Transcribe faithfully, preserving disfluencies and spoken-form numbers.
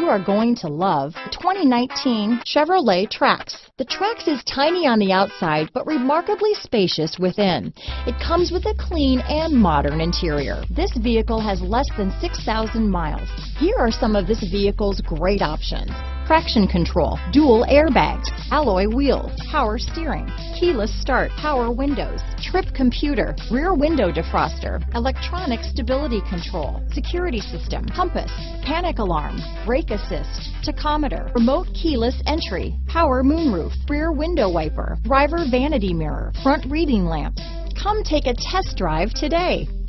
you are going to love the twenty nineteen Chevrolet Trax. The Trax is tiny on the outside, but remarkably spacious within. It comes with a clean and modern interior. This vehicle has less than six thousand miles. Here are some of this vehicle's great options: traction control, dual airbags, alloy wheels, power steering, keyless start, power windows, trip computer, rear window defroster, electronic stability control, security system, compass, panic alarm, brake assist, tachometer, remote keyless entry, power moonroof, rear window wiper, driver vanity mirror, front reading lamps. Come take a test drive today.